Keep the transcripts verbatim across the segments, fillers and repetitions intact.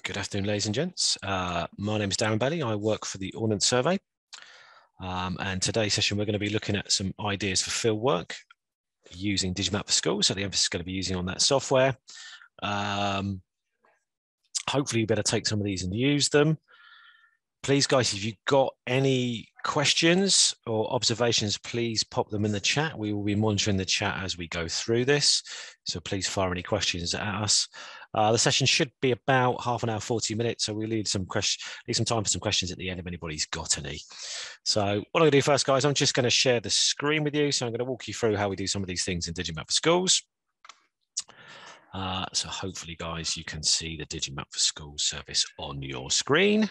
Good afternoon, ladies and gents. Uh, my name is Darren Bailey. I work for the Ordnance Survey. Um, and today's session, we're going to be looking at some ideas for field work using Digimap for schools. So the emphasis is going to be using on that software. Um, hopefully you better take some of these and use them. Please, guys, if you've got any questions or observations, please pop them in the chat. We will be monitoring the chat as we go through this. So please fire any questions at us. Uh, the session should be about half an hour, forty minutes. So we'll leave some question, leave some time for some questions at the end if anybody's got any. So what I'm going to do first, guys, I'm just going to share the screen with you. So I'm going to walk you through how we do some of these things in Digimap for schools. Uh, so hopefully, guys, you can see the Digimap for schools service on your screen.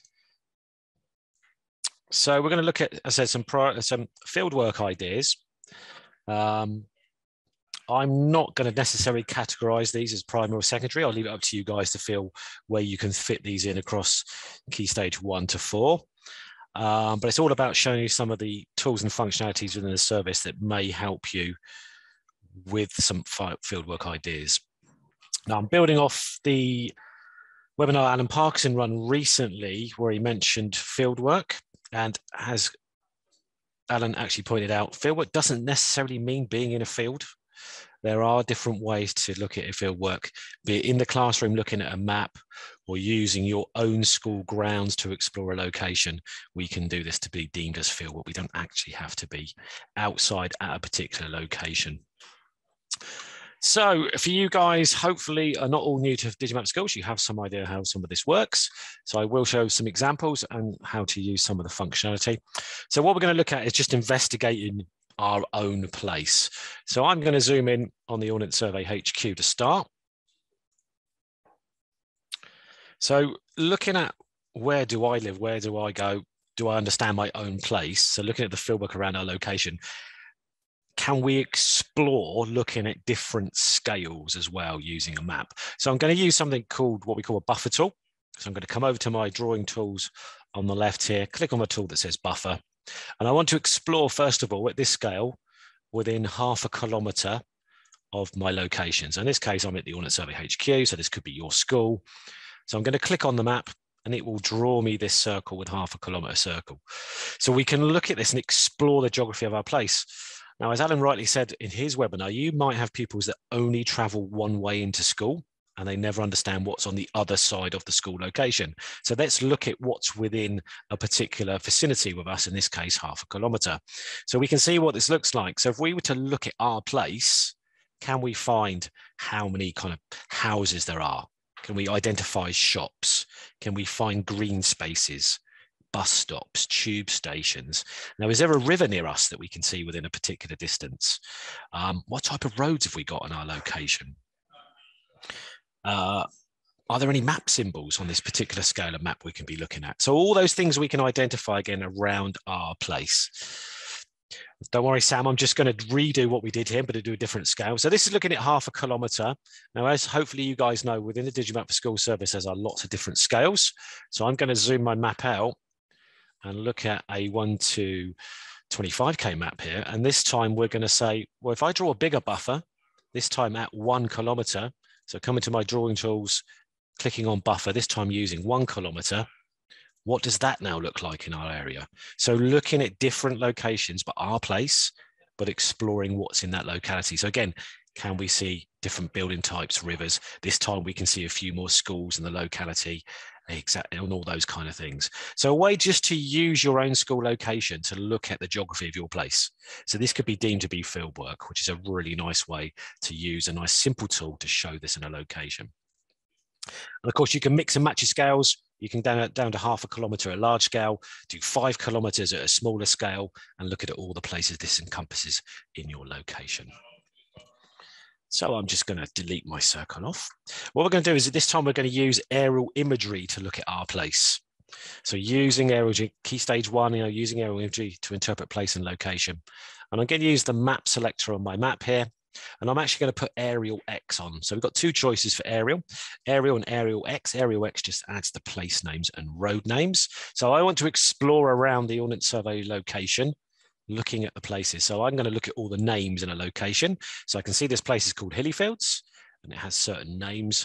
So we're going to look at, as I said, some, prior, some fieldwork ideas. Um, I'm not going to necessarily categorize these as primary or secondary. I'll leave it up to you guys to feel where you can fit these in across key stage one to four. Um, but it's all about showing you some of the tools and functionalities within the service that may help you with some fieldwork ideas. Now, I'm building off the webinar Alan Parkinson run recently, where he mentioned fieldwork. And as Alan actually pointed out, fieldwork doesn't necessarily mean being in a field. There are different ways to look at fieldwork, be it in the classroom looking at a map or using your own school grounds to explore a location. We can do this to be deemed as fieldwork. We don't actually have to be outside at a particular location. So for you guys, hopefully are not all new to Digimap skills. You have some idea how some of this works. So I will show some examples and how to use some of the functionality. So what we're going to look at is just investigating our own place. So I'm going to zoom in on the Ordnance Survey H Q to start. So looking at where do I live, where do I go, do I understand my own place? So looking at the fieldwork around our location, can we explore looking at different scales as well using a map? So I'm going to use something called what we call a buffer tool. So I'm going to come over to my drawing tools on the left here, click on the tool that says buffer. And I want to explore, first of all, at this scale, within half a kilometre of my locations. In this case, I'm at the Ordnance Survey H Q, so this could be your school. So I'm going to click on the map and it will draw me this circle with half a kilometre circle. So we can look at this and explore the geography of our place. Now, as Alan rightly said in his webinar, you might have pupils that only travel one way into school and they never understand what's on the other side of the school location. So let's look at what's within a particular vicinity with us, in this case, half a kilometre. So we can see what this looks like. So if we were to look at our place, can we find how many kind of houses there are? Can we identify shops? Can we find green spaces? Bus stops, tube stations. Now, is there a river near us that we can see within a particular distance? Um, what type of roads have we got on our location? Uh, are there any map symbols on this particular scale of map we can be looking at? So all those things we can identify again around our place. Don't worry, Sam, I'm just going to redo what we did here, but to do a different scale. So this is looking at half a kilometre. Now, as hopefully you guys know, within the Digimap for School service, there's lots of different scales. So I'm going to zoom my map out and look at a one to twenty-five K map here. And this time we're going to say, well, if I draw a bigger buffer, this time at one kilometre, so coming to my drawing tools, clicking on buffer, this time using one kilometre, what does that now look like in our area? So looking at different locations, but our place, but exploring what's in that locality. So again, can we see different building types, rivers? This time we can see a few more schools in the locality, exactly, and all those kind of things. So a way just to use your own school location to look at the geography of your place. So this could be deemed to be fieldwork, which is a really nice way to use a nice simple tool to show this in a location. And of course, you can mix and match your scales. You can down, down to half a kilometre at a large scale, do five kilometres at a smaller scale, and look at all the places this encompasses in your location. So I'm just going to delete my circle off. What we're going to do is this time we're going to use aerial imagery to look at our place. So using aerial key stage one, you know, using aerial imagery to interpret place and location. And I'm going to use the map selector on my map here. And I'm actually going to put Aerial X on. So we've got two choices for Aerial, Aerial and Aerial X. Aerial X just adds the place names and road names. So I want to explore around the Ordnance Survey location, looking at the places. So I'm going to look at all the names in a location. So I can see this place is called Hillyfields, and it has certain names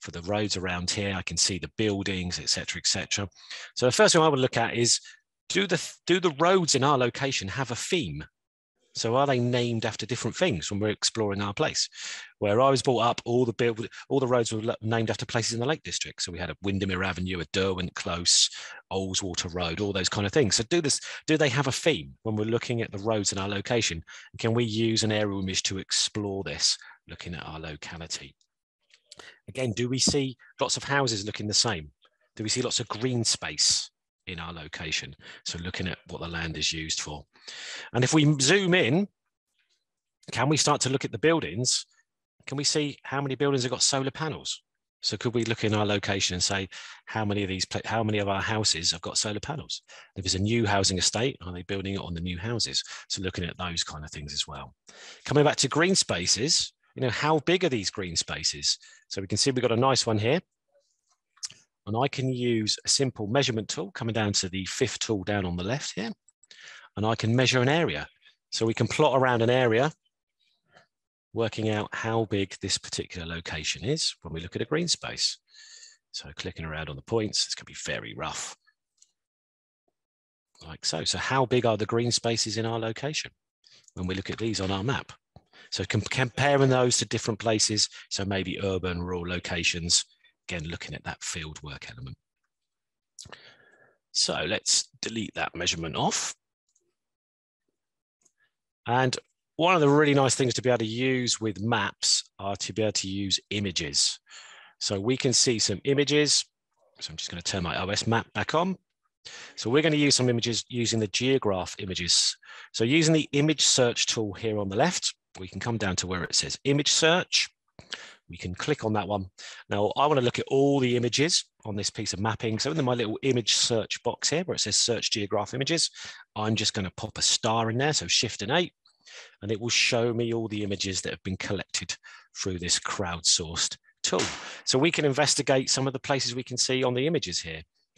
for the roads around here. I can see the buildings, et cetera, et cetera. So the first thing I would look at is, do the, do the roads in our location have a theme? So are they named after different things when we're exploring our place? Where I was brought up, all the build, all the roads were named after places in the Lake District. So we had a Windermere Avenue, a Derwent Close, Oldswater Road, all those kind of things. So do this, do they have a theme when we're looking at the roads in our location? Can we use an aerial image to explore this, looking at our locality? Again, do we see lots of houses looking the same? Do we see lots of green space in our location? So looking at what the land is used for. And if we zoom in, can we start to look at the buildings? Can we see how many buildings have got solar panels? So could we look in our location and say, how many of these, how many of our houses have got solar panels? If it's a new housing estate, are they building it on the new houses? So looking at those kind of things as well. Coming back to green spaces, you know, how big are these green spaces? So we can see we've got a nice one here. And I can use a simple measurement tool, coming down to the fifth tool down on the left here. And I can measure an area. So we can plot around an area, working out how big this particular location is when we look at a green space. So clicking around on the points, it's going to be very rough. Like so. So how big are the green spaces in our location when we look at these on our map? So comparing those to different places, so maybe urban, rural locations, again, looking at that field work element. So let's delete that measurement off. And one of the really nice things to be able to use with maps are to be able to use images. So we can see some images. So I'm just going to turn my O S map back on. So we're going to use some images using the geograph images. So using the image search tool here on the left, we can come down to where it says image search. We can click on that one. Now I want to look at all the images on this piece of mapping. So in my little image search box here where it says search geograph images, I'm just going to pop a star in there. So shift and eight, and it will show me all the images that have been collected through this crowdsourced tool. So we can investigate some of the places we can see on the images here.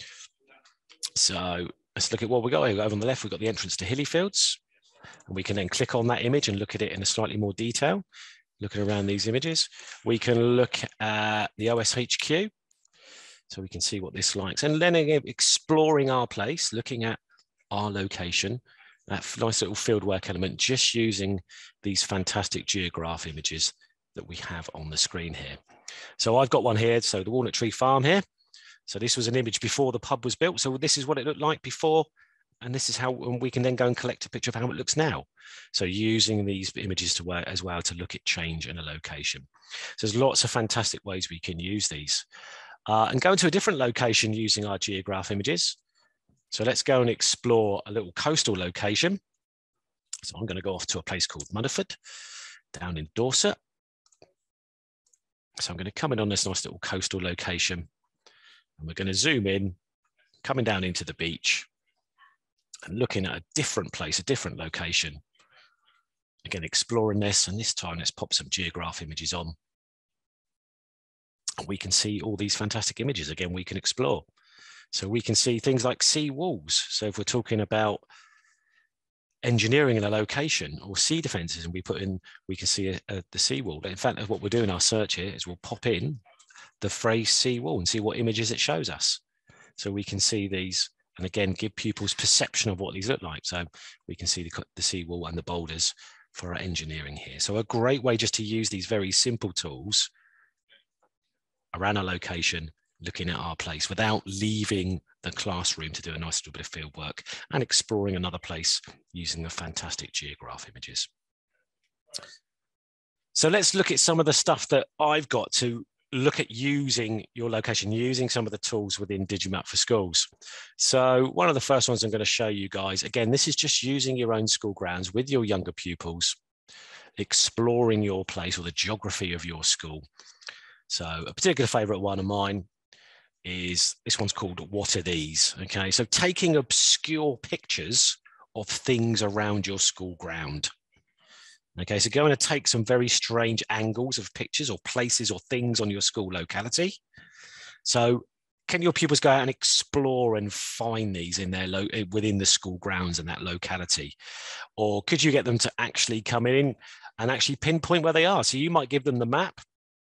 So let's look at what we got. Over on the left, we've got the entrance to Hillyfields, and we can then click on that image and look at it in a slightly more detail. Looking around these images, we can look at the O S H Q, so we can see what this likes, and then again, exploring our place, looking at our location, that nice little fieldwork element, just using these fantastic geograph images that we have on the screen here. So I've got one here, so the Walnut Tree Farm here. So this was an image before the pub was built. So this is what it looked like before. And this is how we can then go and collect a picture of how it looks now. So using these images to work as well to look at change in a location. So there's lots of fantastic ways we can use these. Uh, and go to a different location using our geograph images. So let's go and explore a little coastal location. So I'm going to go off to a place called Mudderford down in Dorset. So I'm going to come in on this nice little coastal location. And we're going to zoom in, coming down into the beach, and looking at a different place, a different location. Again, exploring this, and this time let's pop some geograph images on. And we can see all these fantastic images again we can explore. So we can see things like sea walls. So if we're talking about engineering in a location or sea defences, and we put in, we can see a, a, the sea wall. In fact, what we'll do in our search here is we'll pop in the phrase sea wall and see what images it shows us. So we can see these, and again, give pupils perception of what these look like. So we can see the, the seawall and the boulders for our engineering here. So a great way just to use these very simple tools around our location, looking at our place without leaving the classroom to do a nice little bit of field work and exploring another place using the fantastic geograph images. So let's look at some of the stuff that I've got to look at using your location, using some of the tools within Digimap for Schools. So one of the first ones I'm going to show you guys, again, this is just using your own school grounds with your younger pupils, exploring your place or the geography of your school. So a particular favorite one of mine is, this one's called What Are These? Okay, so taking obscure pictures of things around your school ground. Okay, so going to take some very strange angles of pictures or places or things on your school locality. So can your pupils go out and explore and find these in their lo within the school grounds and that locality? Or could you get them to actually come in and actually pinpoint where they are? So you might give them the map,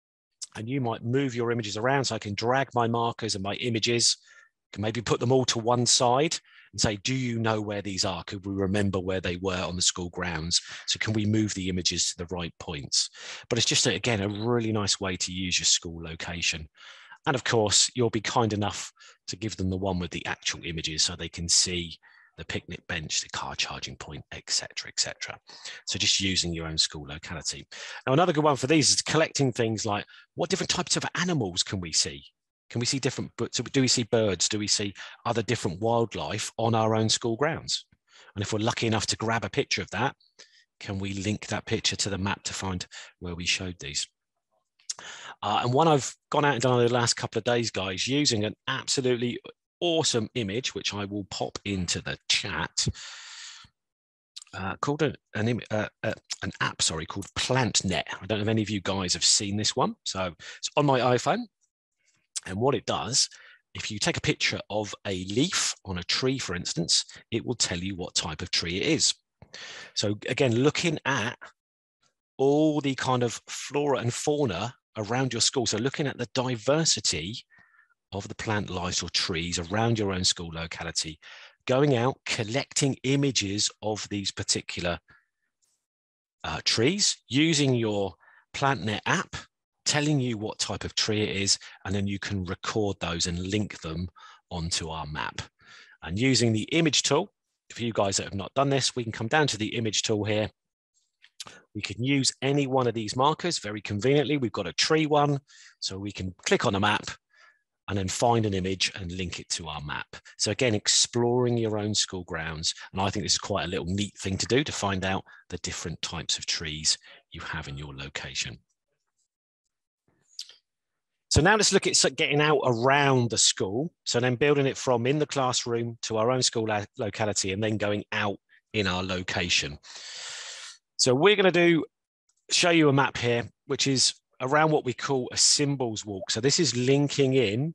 and you might move your images around. So I can drag my markers and my images, can maybe put them all to one side and say, do you know where these are? Could we remember where they were on the school grounds? So can we move the images to the right points? But it's just, again, a really nice way to use your school location. And of course, you'll be kind enough to give them the one with the actual images so they can see the picnic bench, the car charging point, et cetera, et cetera. So just using your own school locality. Now, another good one for these is collecting things like, what different types of animals can we see? Can we see different, so do we see birds? Do we see other different wildlife on our own school grounds? And if we're lucky enough to grab a picture of that, can we link that picture to the map to find where we showed these? Uh, and one I've gone out and done over the last couple of days, guys, using an absolutely awesome image, which I will pop into the chat, uh, called a, an, uh, uh, an app, sorry, called PlantNet. I don't know if any of you guys have seen this one. So it's on my iPhone. And what it does, if you take a picture of a leaf on a tree, for instance, it will tell you what type of tree it is. So again, looking at all the kind of flora and fauna around your school. So looking at the diversity of the plant life or trees around your own school locality, going out, collecting images of these particular uh, trees, using your PlantNet app, telling you what type of tree it is, and then you can record those and link them onto our map. And using the image tool, for you guys that have not done this, we can come down to the image tool here. We can use any one of these markers very conveniently. We've got a tree one, so we can click on a map and then find an image and link it to our map. So again, exploring your own school grounds. And I think this is quite a little neat thing to do to find out the different types of trees you have in your location. So now let's look at getting out around the school. So then building it from in the classroom to our own school locality and then going out in our location. So we're going to do show you a map here, which is around what we call a symbols walk. So this is linking in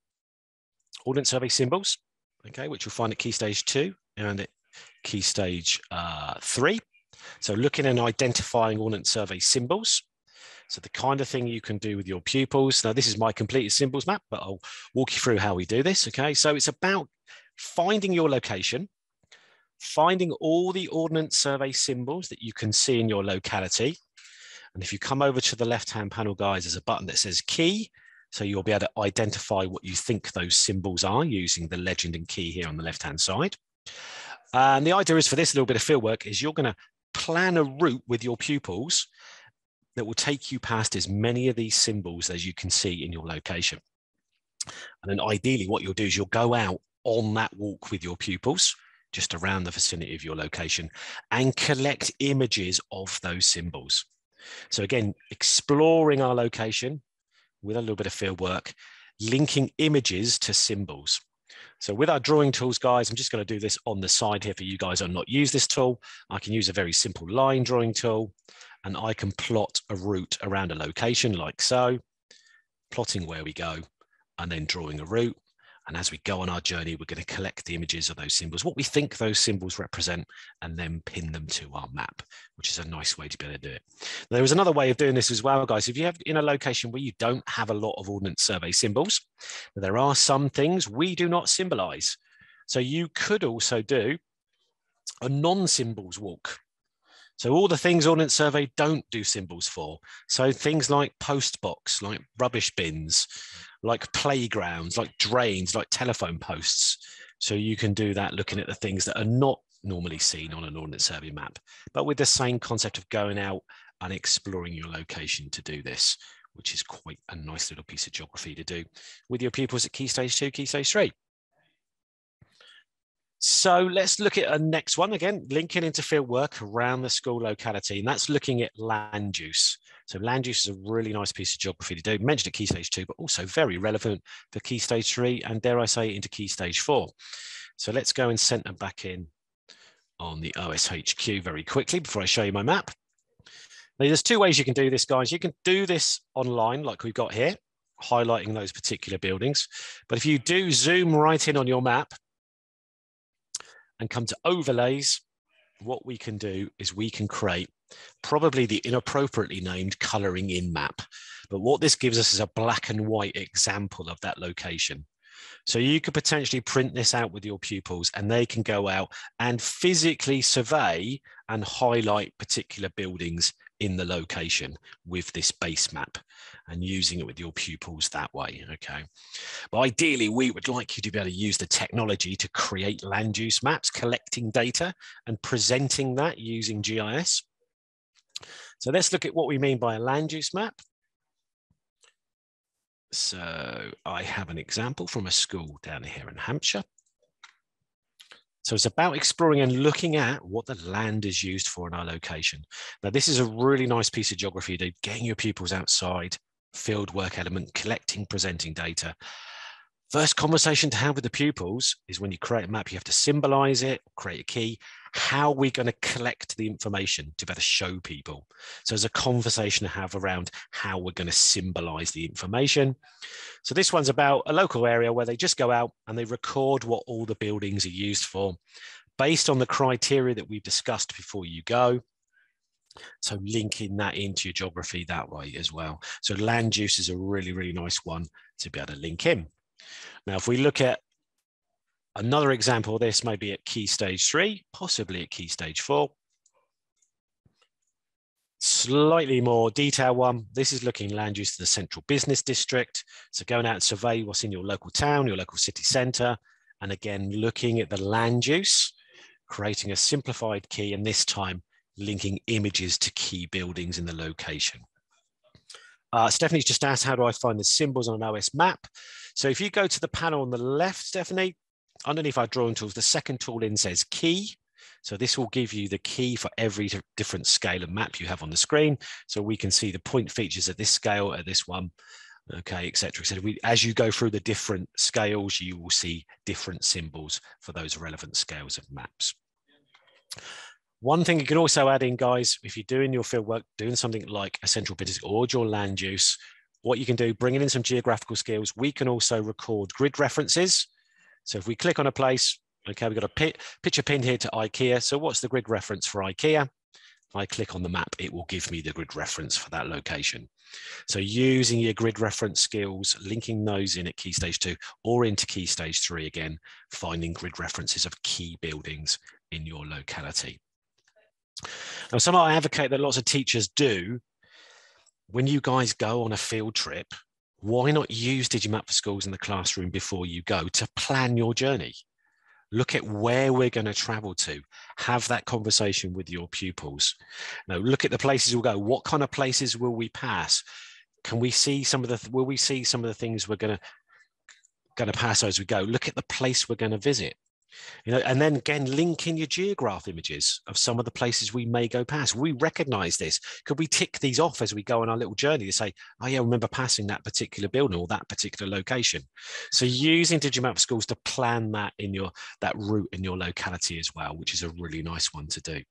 Ordnance Survey symbols, okay, which you'll find at Key Stage two and at Key Stage uh, three. So looking and identifying Ordnance Survey symbols. So the kind of thing you can do with your pupils. Now, this is my completed symbols map, but I'll walk you through how we do this, okay? So it's about finding your location, finding all the Ordnance Survey symbols that you can see in your locality. And if you come over to the left-hand panel, guys, there's a button that says key. So you'll be able to identify what you think those symbols are using the legend and key here on the left-hand side. And the idea is for this little bit of fieldwork is you're going to plan a route with your pupils that will take you past as many of these symbols as you can see in your location. And then ideally what you'll do is you'll go out on that walk with your pupils just around the vicinity of your location and collect images of those symbols. So again, exploring our location with a little bit of field work, linking images to symbols. So with our drawing tools, guys, I'm just going to do this on the side here for you guys who have not used this tool. I can use a very simple line drawing tool and I can plot a route around a location like so, plotting where we go and then drawing a route. And as we go on our journey, we're going to collect the images of those symbols, what we think those symbols represent, and then pin them to our map, which is a nice way to be able to do it. There is another way of doing this as well, guys. If you have in a location where you don't have a lot of Ordnance Survey symbols, there are some things we do not symbolize. So you could also do a non-symbols walk. So all the things Ordnance Survey don't do symbols for. So things like post box, like rubbish bins, like playgrounds, like drains, like telephone posts. So you can do that looking at the things that are not normally seen on an Ordnance Survey map, but with the same concept of going out and exploring your location to do this, which is quite a nice little piece of geography to do with your pupils at Key Stage two, Key Stage three. So let's look at a next one, again, linking into field work around the school locality, and that's looking at land use. So land use is a really nice piece of geography to do, mentioned at Key Stage two, but also very relevant for Key Stage three, and dare I say, into Key Stage four. So let's go and center back in on the O S H Q very quickly before I show you my map. Now, there's two ways you can do this, guys. You can do this online like we've got here, highlighting those particular buildings. But if you do zoom right in on your map, and come to overlays, what we can do is we can create probably the inappropriately named colouring in map. But what this gives us is a black and white example of that location. So you could potentially print this out with your pupils and they can go out and physically survey and highlight particular buildings in the location with this base map and using it with your pupils that way, okay? But ideally, we would like you to be able to use the technology to create land use maps, collecting data and presenting that using G I S. So let's look at what we mean by a land use map. So I have an example from a school down here in Hampshire. So it's about exploring and looking at what the land is used for in our location. Now, this is a really nice piece of geography, dude, getting your pupils outside, field work element, collecting, presenting data. First conversation to have with the pupils is when you create a map, you have to symbolize it, create a key. How are we going to collect the information to better show people? So there's a conversation to have around how we're going to symbolize the information. So this one's about a local area where they just go out and they record what all the buildings are used for based on the criteria that we've discussed before you go. So linking that into your geography that way as well. So land use is a really, really nice one to be able to link in. Now, if we look at another example of this, maybe at key stage three, possibly at key stage four. Slightly more detailed one. This is looking land use to the central business district. So going out and survey what's in your local town, your local city centre. And again, looking at the land use, creating a simplified key, and this time linking images to key buildings in the location. Uh, Stephanie's just asked, how do I find the symbols on an O S map? So if you go to the panel on the left, Stephanie, underneath our drawing tools, the second tool in says key. So this will give you the key for every different scale of map you have on the screen. So we can see the point features at this scale, at this one, okay, et cetera, et cetera. We, as you go through the different scales, you will see different symbols for those relevant scales of maps. One thing you can also add in, guys, if you're doing your field work, doing something like a central business or your land use, what you can do, bringing in some geographical skills, we can also record grid references. So if we click on a place, okay, we've got a pit, picture pinned here to IKEA. So what's the grid reference for IKEA? If I click on the map, it will give me the grid reference for that location. So using your grid reference skills, linking those in at key stage two or into key stage three again, finding grid references of key buildings in your locality. Now, something I advocate that lots of teachers do, when you guys go on a field trip, why not use Digimap for Schools in the classroom before you go to plan your journey? Look at where we're going to travel to. Have that conversation with your pupils. Now, look at the places we'll go. What kind of places will we pass? Can we see some of the, will we see some of the things we're going to, going to pass as we go? Look at the place we're going to visit. You know, and then again, link in your geograph images of some of the places we may go past. We recognize this. Could we tick these off as we go on our little journey to say, oh yeah, I remember passing that particular building or that particular location. So using Digimap for Schools to plan that in your, that route in your locality as well, which is a really nice one to do.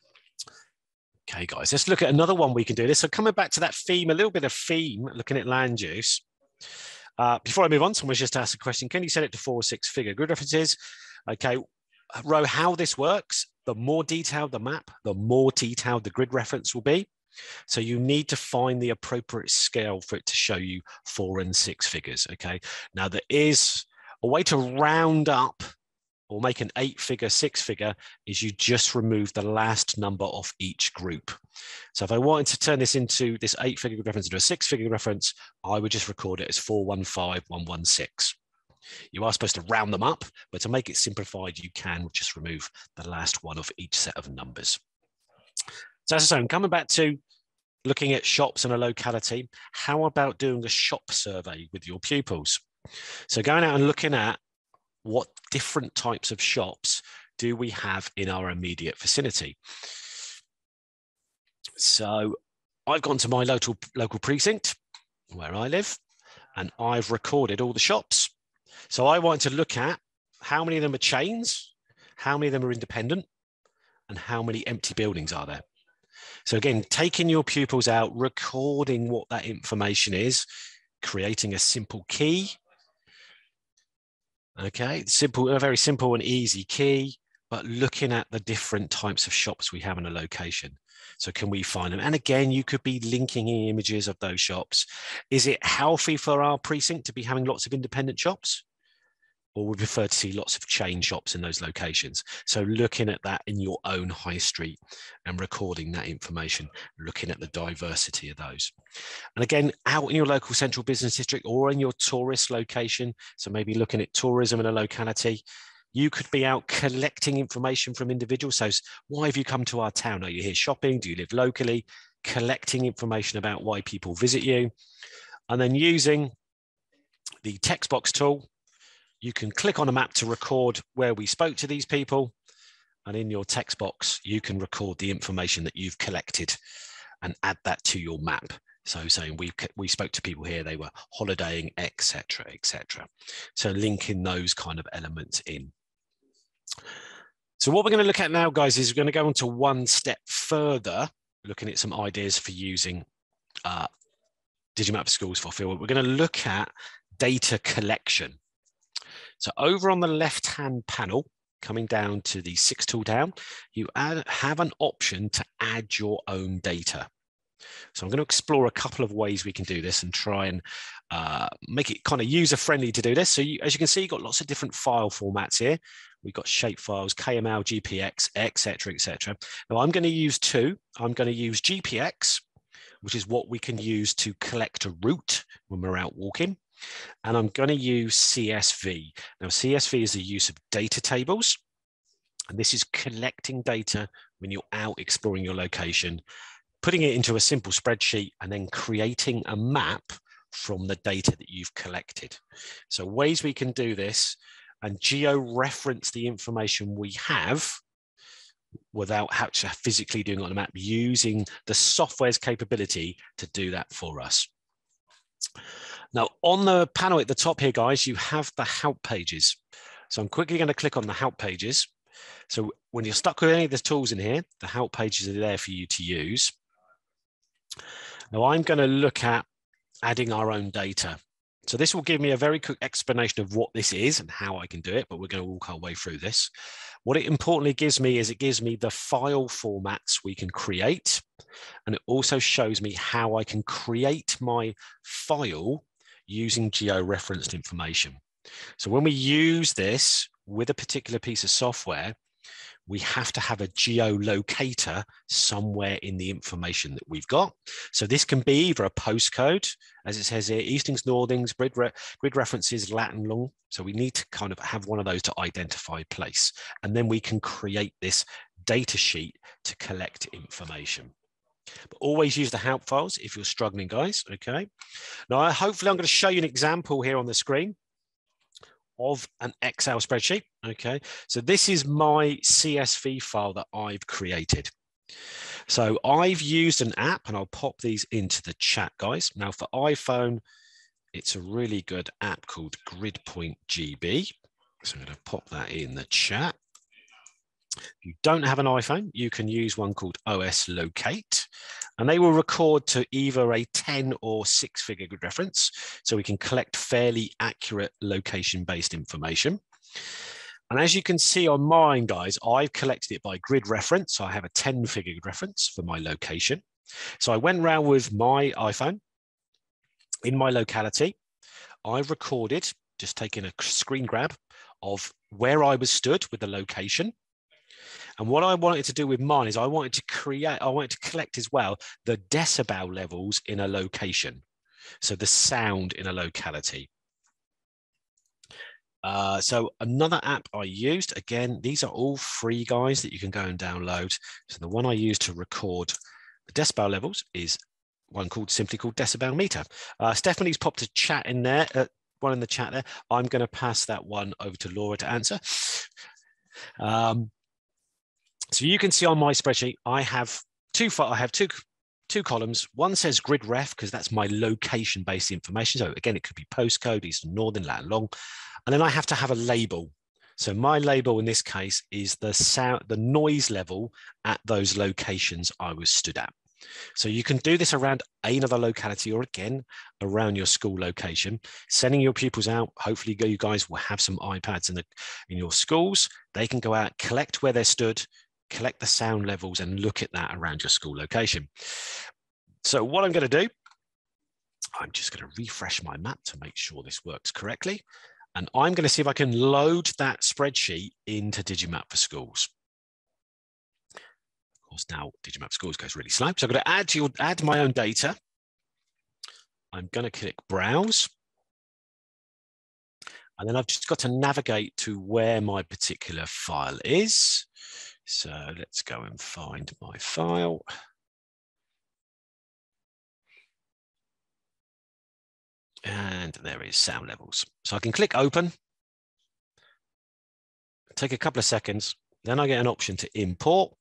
Okay, guys, let's look at another one we can do this. So coming back to that theme, a little bit of theme, looking at land use. Uh, before I move on, someone's just asked a question. Can you set it to four or six figure grid references? Okay, Ro, how this works, the more detailed the map, the more detailed the grid reference will be. So you need to find the appropriate scale for it to show you four and six figures, okay? Now there is a way to round up or make an eight figure, six figure is you just remove the last number of each group. So if I wanted to turn this into this eight figure grid reference into a six figure reference, I would just record it as four one five one one six. You are supposed to round them up, but to make it simplified, you can just remove the last one of each set of numbers. So as I say, coming back to looking at shops in a locality, how about doing a shop survey with your pupils? So going out and looking at what different types of shops do we have in our immediate vicinity. So I've gone to my local, local precinct where I live, and I've recorded all the shops. So I want to look at how many of them are chains, how many of them are independent, and how many empty buildings are there. So again, taking your pupils out, recording what that information is, creating a simple key. Okay, simple, a very simple and easy key, but looking at the different types of shops we have in a location. So can we find them? And again, you could be linking in images of those shops. Is it healthy for our precinct to be having lots of independent shops? Or we prefer to see lots of chain shops in those locations? So looking at that in your own high street and recording that information, looking at the diversity of those. And again, out in your local central business district or in your tourist location, so maybe looking at tourism in a locality, you could be out collecting information from individuals. So why have you come to our town? Are you here shopping? Do you live locally? Collecting information about why people visit you. And then using the text box tool, you can click on a map to record where we spoke to these people. And in your text box, you can record the information that you've collected and add that to your map. So saying we, we spoke to people here, they were holidaying, et cetera, et cetera. So linking those kind of elements in. So what we're going to look at now, guys, is we're going to go on to one step further, looking at some ideas for using uh, Digimap for Schools for Fieldwork. We're going to look at data collection. So over on the left-hand panel, coming down to the six tool down, you add, have an option to add your own data. So I'm going to explore a couple of ways we can do this and try and uh, make it kind of user-friendly to do this. So you, as you can see, you've got lots of different file formats here. We've got shape files, K M L, G P X, et cetera, et cetera. Now I'm going to use two. I'm going to use G P X, which is what we can use to collect a route when we're out walking. And I'm going to use C S V. Now, C S V is the use of data tables. And this is collecting data when you're out exploring your location, putting it into a simple spreadsheet, and then creating a map from the data that you've collected. So ways we can do this and geo-reference the information we have without actually physically doing it on a map, using the software's capability to do that for us. Now, on the panel at the top here, guys, you have the help pages. So I'm quickly going to click on the help pages. So when you're stuck with any of the tools in here, the help pages are there for you to use. Now I'm going to look at adding our own data. So this will give me a very quick explanation of what this is and how I can do it, but we're going to walk our way through this. What it importantly gives me is it gives me the file formats we can create, and it also shows me how I can create my file using geo-referenced information. So when we use this with a particular piece of software, we have to have a geolocator somewhere in the information that we've got. So this can be either a postcode, as it says here, Eastings, Northings, grid, re grid references, lat long. So we need to kind of have one of those to identify place. And then we can create this data sheet to collect information. But always use the help files if you're struggling, guys, okay? Now, hopefully I'm going to show you an example here on the screen of an Excel spreadsheet, okay? So this is my C S V file that I've created. So I've used an app, and I'll pop these into the chat, guys. Now for iPhone, it's a really good app called GridPoint G B. So I'm gonna pop that in the chat. If you don't have an iPhone, you can use one called O S Locate, and they will record to either a ten or six figure grid reference. So we can collect fairly accurate location-based information. And as you can see on mine, guys, I've collected it by grid reference. So I have a ten figure grid reference for my location. So I went around with my iPhone in my locality. I've recorded, just taking a screen grab of where I was stood with the location. And what I wanted to do with mine is I wanted to create, I wanted to collect as well the decibel levels in a location. So the sound in a locality. Uh, so another app I used, again, these are all free, guys, that you can go and download. So the one I used to record the decibel levels is one called simply called Decibel Meter. Uh, Stephanie's popped a chat in there, uh, one in the chat there. I'm going to pass that one over to Laura to answer. Um, So you can see on my spreadsheet, I have two, I have two, two columns. One says grid ref, because that's my location-based information. So again, it could be postcode, eastern, northern, lat long. And then I have to have a label. So my label in this case is the sound, the noise level at those locations I was stood at. So you can do this around another locality or again around your school location, sending your pupils out. Hopefully you guys will have some iPads in, the, in your schools. They can go out, collect where they're stood, collect the sound levels and look at that around your school location. So what I'm going to do, I'm just going to refresh my map to make sure this works correctly. And I'm going to see if I can load that spreadsheet into Digimap for Schools. Of course, now Digimap Schools goes really slow. So I'm going to add, to your, add my own data. I'm going to click Browse. And then I've just got to navigate to where my particular file is. So let's go and find my file. And there is sound levels. So I can click open, take a couple of seconds, then I get an option to import.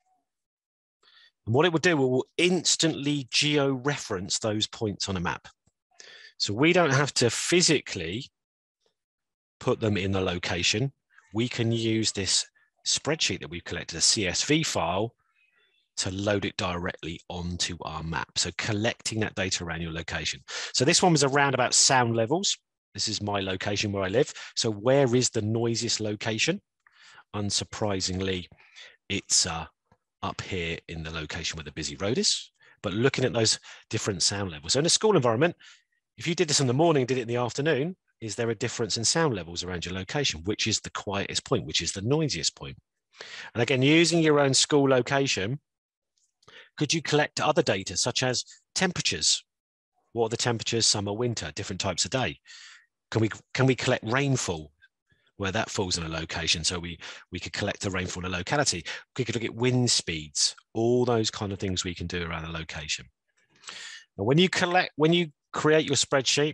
And what it will do, it will instantly geo-reference those points on a map. So we don't have to physically put them in the location. We can use this spreadsheet that we've collected, a C S V file, to load it directly onto our map. So collecting that data around your location. So this one was around about sound levels. This is my location where I live. So where is the noisiest location? Unsurprisingly, it's uh, up here in the location where the busy road is. But looking at those different sound levels. So in a school environment, if you did this in the morning, did it in the afternoon, is there a difference in sound levels around your location? Which is the quietest point? Which is the noisiest point? And again, using your own school location, could you collect other data such as temperatures? What are the temperatures, summer, winter, different types of day? Can we, can we collect rainfall where that falls in a location? So we, we could collect the rainfall in a locality. We could look at wind speeds, all those kind of things we can do around a location. Now, when you collect, when you create your spreadsheet,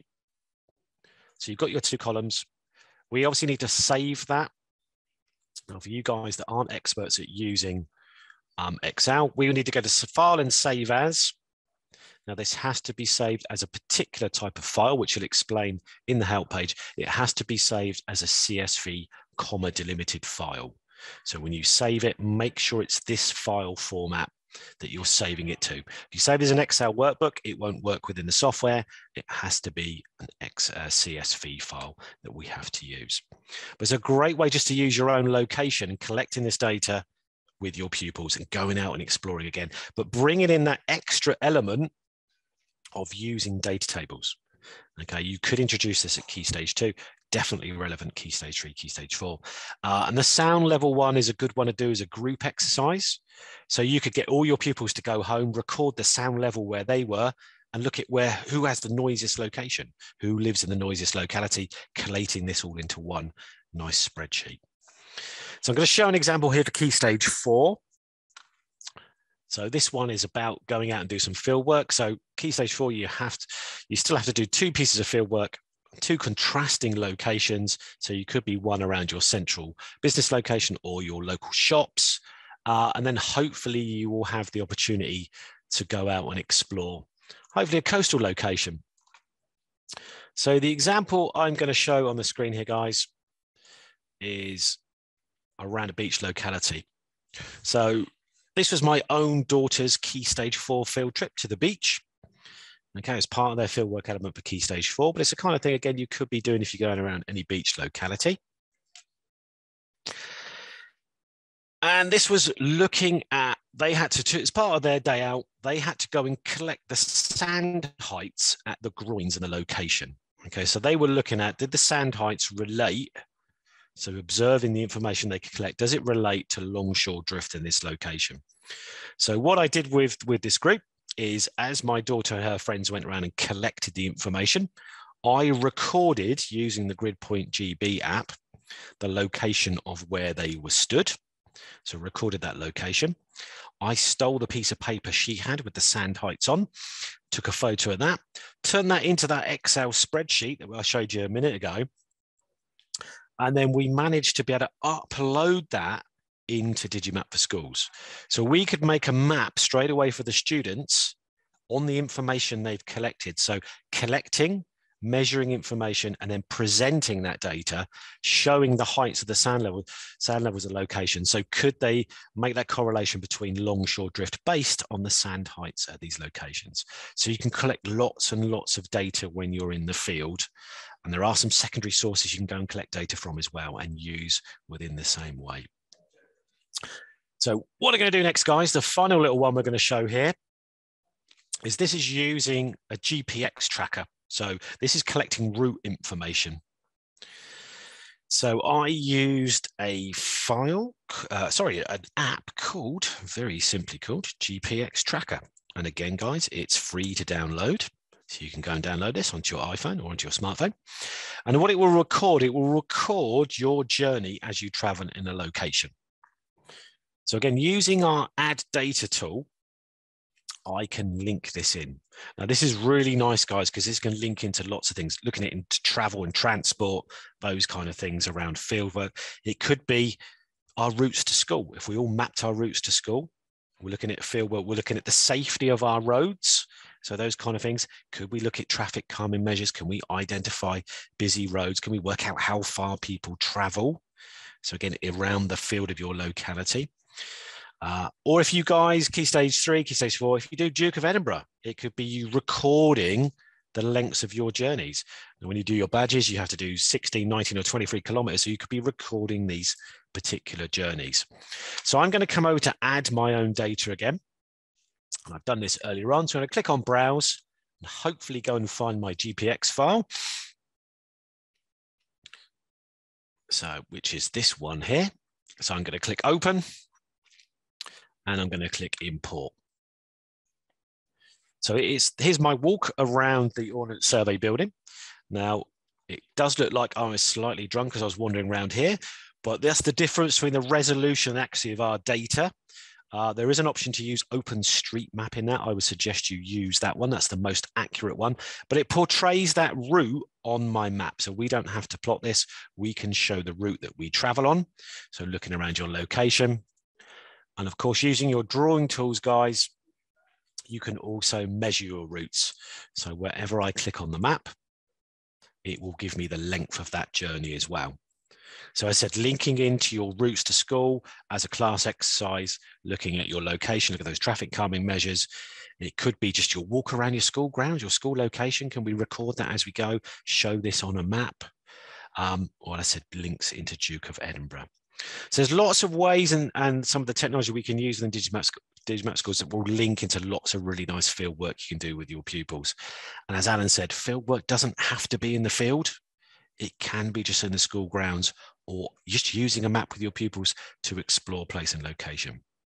so you've got your two columns, we obviously need to save that. Now, for you guys that aren't experts at using Um, Excel, we need to go to File and Save As. Now this has to be saved as a particular type of file, which will explain in the help page. It has to be saved as a C S V, comma, delimited file. So when you save it, make sure it's this file format that you're saving it to. If you save it as an Excel workbook, it won't work within the software. It has to be an X, uh, C S V file that we have to use. But it's a great way just to use your own location and collecting this data with your pupils and going out and exploring again, but bringing in that extra element of using data tables. Okay, you could introduce this at Key Stage two, definitely relevant Key Stage three, Key Stage four. Uh, and the sound level one is a good one to do as a group exercise. So you could get all your pupils to go home, record the sound level where they were, and look at where, who has the noisiest location, who lives in the noisiest locality, collating this all into one nice spreadsheet. So I'm going to show an example here for Key Stage four. So this one is about going out and do some field work. So Key Stage four, you have to, you still have to do two pieces of field work, two contrasting locations. So you could be one around your central business location or your local shops. Uh, and then hopefully you will have the opportunity to go out and explore, hopefully a coastal location. So the example I'm going to show on the screen here, guys, is around a beach locality. So this was my own daughter's Key Stage four field trip to the beach. Okay, it's part of their fieldwork element for Key Stage four, but it's the kind of thing, again, you could be doing if you're going around any beach locality. And this was looking at, they had to, as part of their day out, they had to go and collect the sand heights at the groins in the location. Okay, so they were looking at, did the sand heights relate? So observing the information they could collect, does it relate to longshore drift in this location? So what I did with, with this group is, as my daughter and her friends went around and collected the information, I recorded using the GridPoint G B app, the location of where they were stood. So recorded that location. I stole the piece of paper she had with the sand heights on, took a photo of that, turned that into that Excel spreadsheet that I showed you a minute ago. And then we managed to be able to upload that into Digimap for Schools. So we could make a map straight away for the students on the information they've collected. So collecting, measuring information, and then presenting that data, showing the heights of the sand level, sand levels of location. So could they make that correlation between longshore drift based on the sand heights at these locations? So you can collect lots and lots of data when you're in the field. And there are some secondary sources you can go and collect data from as well and use within the same way. So what we're going to do next, guys, the final little one we're going to show here is this is using a G P X tracker. So this is collecting route information. So I used a file, uh, sorry, an app called, very simply called, G P X Tracker. And again, guys, it's free to download. So you can go and download this onto your iPhone or onto your smartphone. And what it will record, it will record your journey as you travel in a location. So again, using our add data tool, I can link this in. Now, this is really nice, guys, because this can link into lots of things, looking at it into travel and transport, those kind of things around fieldwork. It could be our routes to school. If we all mapped our routes to school, we're looking at fieldwork, we're looking at the safety of our roads. So those kind of things. Could we look at traffic calming measures? Can we identify busy roads? Can we work out how far people travel? So again, around the field of your locality. Uh, or if you guys, key stage three, key stage four, if you do Duke of Edinburgh, it could be you recording the lengths of your journeys. And when you do your badges, you have to do sixteen, nineteen or twenty-three kilometers. So you could be recording these particular journeys. So I'm going to come over to add my own data again. And I've done this earlier on. So I'm going to click on browse and hopefully go and find my G P X file. So, which is this one here. So I'm going to click open. And I'm going to click import. So it is, here's my walk around the Ordnance Survey building. Now, it does look like I was slightly drunk because I was wandering around here, but that's the difference between the resolution and accuracy of our data. Uh, there is an option to use OpenStreetMap in that. I would suggest you use that one. That's the most accurate one, but it portrays that route on my map. So we don't have to plot this. We can show the route that we travel on. So looking around your location. And of course, using your drawing tools, guys, you can also measure your routes. So wherever I click on the map, it will give me the length of that journey as well. So I said, linking into your routes to school as a class exercise, looking at your location, look at those traffic calming measures. It could be just your walk around your school grounds, your school location. Can we record that as we go? Show this on a map. Um, or I said, links into Duke of Edinburgh. So there's lots of ways and, and some of the technology we can use in Digimap, Digimap schools that will link into lots of really nice field work you can do with your pupils. And as Alan said, field work doesn't have to be in the field. It can be just in the school grounds or just using a map with your pupils to explore place and location.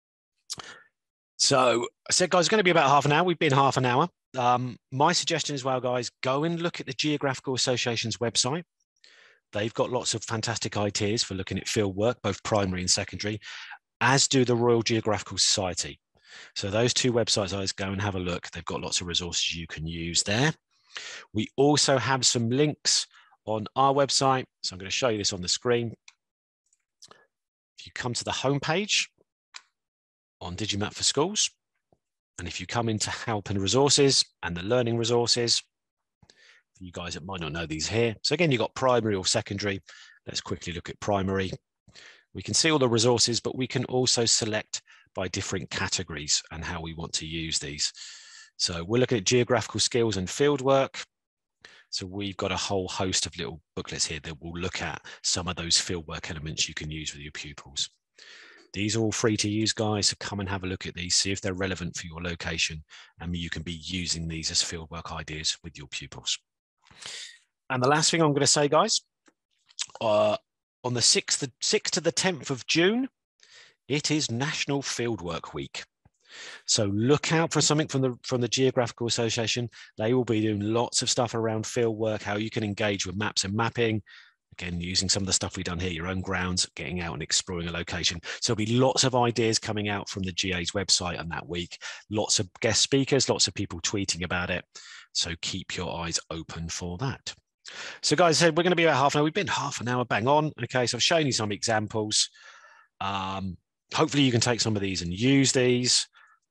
So I said, guys, it's going to be about half an hour. We've been half an hour. Um, my suggestion as well, guys, go and look at the Geographical Association's website. They've got lots of fantastic ideas for looking at field work, both primary and secondary, as do the Royal Geographical Society. So those two websites, guys, go and have a look. They've got lots of resources you can use there. We also have some links on our website. So I'm going to show you this on the screen. If you come to the homepage on Digimap for Schools, and if you come into help and resources and the learning resources, for you guys that might not know these here. So again, you've got primary or secondary. Let's quickly look at primary. We can see all the resources, but we can also select by different categories and how we want to use these. So we're looking at geographical skills and field work. So we've got a whole host of little booklets here that will look at some of those field work elements you can use with your pupils. These are all free to use, guys, so come and have a look at these, see if they're relevant for your location, and you can be using these as fieldwork ideas with your pupils. And the last thing I'm going to say, guys, uh, on the sixth, the sixth to the tenth of June, it is National Fieldwork Week. So look out for something from the from the Geographical Association. They will be doing lots of stuff around fieldwork, how you can engage with maps and mapping. Again, using some of the stuff we've done here, your own grounds, getting out and exploring a location. So there'll be lots of ideas coming out from the G A's website on that week. Lots of guest speakers, lots of people tweeting about it. So keep your eyes open for that. So guys, we're going to be about half an hour. We've been half an hour bang on. Okay, so I've shown you some examples. Um, hopefully you can take some of these and use these.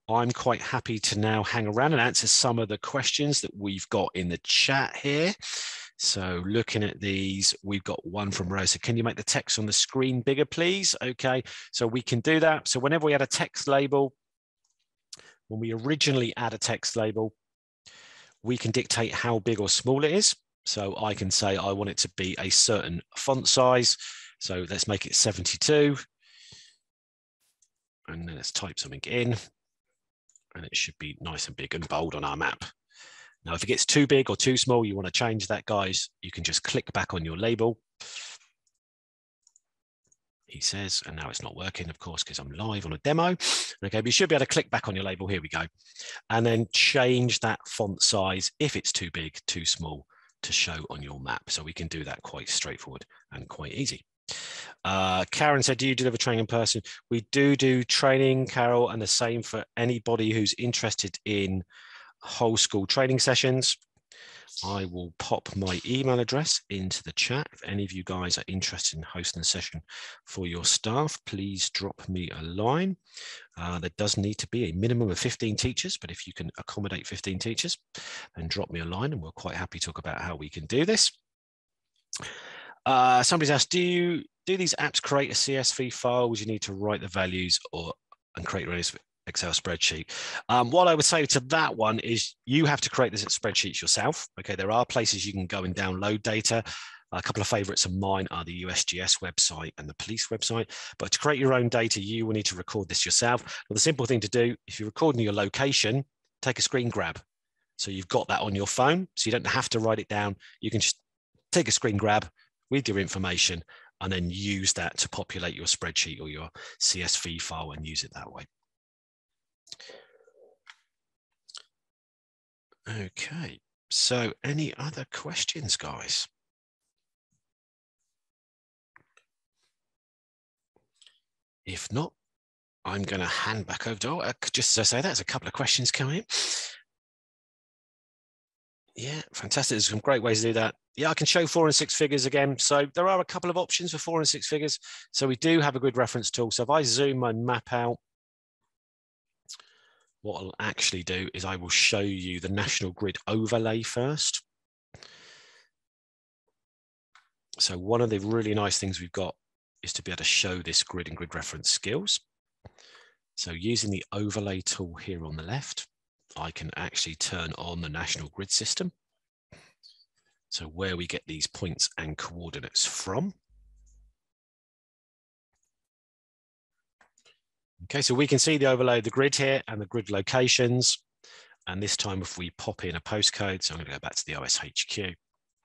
I'm quite happy to now hang around and answer some of the questions that we've got in the chat here. So looking at these, we've got one from Rosa. Can you make the text on the screen bigger, please? Okay, so we can do that. So whenever we add a text label, when we originally add a text label, we can dictate how big or small it is. So I can say I want it to be a certain font size. So let's make it seventy-two. And then let's type something in. And it should be nice and big and bold on our map. Now, if it gets too big or too small, you want to change that, guys. You can just click back on your label. He says, and now it's not working, of course, because I'm live on a demo. Okay, but you should be able to click back on your label. Here we go. And then change that font size if it's too big, too small to show on your map. So we can do that quite straightforward and quite easy. Uh, Karen said, do you deliver training in person? We do do training, Carol, and the same for anybody who's interested in whole school training sessions. I will pop my email address into the chat. If any of you guys are interested in hosting a session for your staff, please drop me a line. Uh, there does need to be a minimum of fifteen teachers, but if you can accommodate fifteen teachers, then drop me a line and we're quite happy to talk about how we can do this. Uh, somebody's asked, do you do these apps create a C S V file? Would you need to write the values or and create an Excel spreadsheet? Um, what I would say to that one is you have to create this spreadsheets yourself. Okay, there are places you can go and download data. A couple of favorites of mine are the U S G S website and the police website. But to create your own data, you will need to record this yourself. Well, the simple thing to do, if you're recording your location, take a screen grab. So you've got that on your phone, so you don't have to write it down. You can just take a screen grab with your information and then use that to populate your spreadsheet or your C S V file and use it that way. Okay, so any other questions, guys? If not, I'm going to hand back over to, uh, just as I say, that's a couple of questions coming in. Yeah, fantastic. There's some great ways to do that. Yeah, I can show four and six figures again. So there are a couple of options for four and six figures. So we do have a grid reference tool. So if I zoom my map out, what I'll actually do is I will show you the national grid overlay first. So one of the really nice things we've got is to be able to show this grid and grid reference skills. So using the overlay tool here on the left, I can actually turn on the national grid system. So where we get these points and coordinates from. Okay, so we can see the overlay of the grid here and the grid locations. And this time if we pop in a postcode, so I'm going to go back to the O S H Q.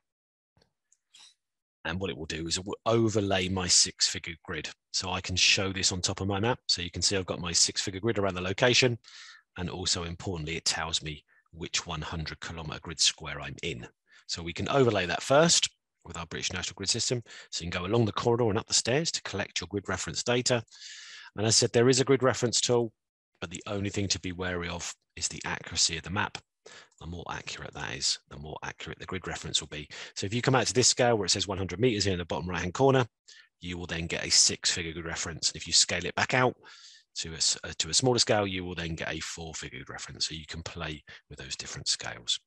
And what it will do is it will overlay my six-figure grid. So I can show this on top of my map. So you can see I've got my six-figure grid around the location. And also importantly, it tells me which one hundred kilometer grid square I'm in. So we can overlay that first with our British National Grid System. So you can go along the corridor and up the stairs to collect your grid reference data. And as I said, there is a grid reference tool, but the only thing to be wary of is the accuracy of the map. The more accurate that is, the more accurate the grid reference will be. So if you come out to this scale where it says one hundred meters here in the bottom right-hand corner, you will then get a six-figure grid reference. And if you scale it back out to a, to a smaller scale, you will then get a four-figure grid reference. So you can play with those different scales.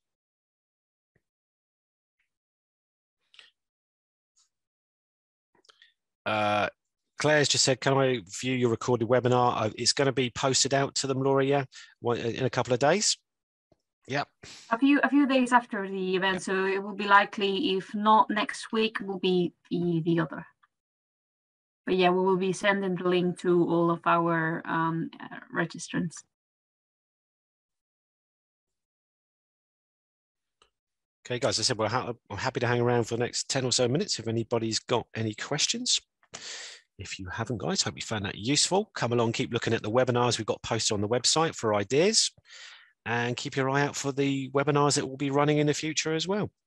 Uh, Claire's just said, can I view your recorded webinar? It's going to be posted out to them, Laura, yeah, in a couple of days. Yep. A few a few days after the event, yep. So it will be likely, if not next week, will be the the other. But yeah, we will be sending the link to all of our um, uh, registrants. Okay, guys, I said we're ha I'm happy to hang around for the next ten or so minutes if anybody's got any questions. If you haven't, guys, hope you found that useful. Come along, keep looking at the webinars we've got posted on the website for ideas. And keep your eye out for the webinars that will be running in the future as well.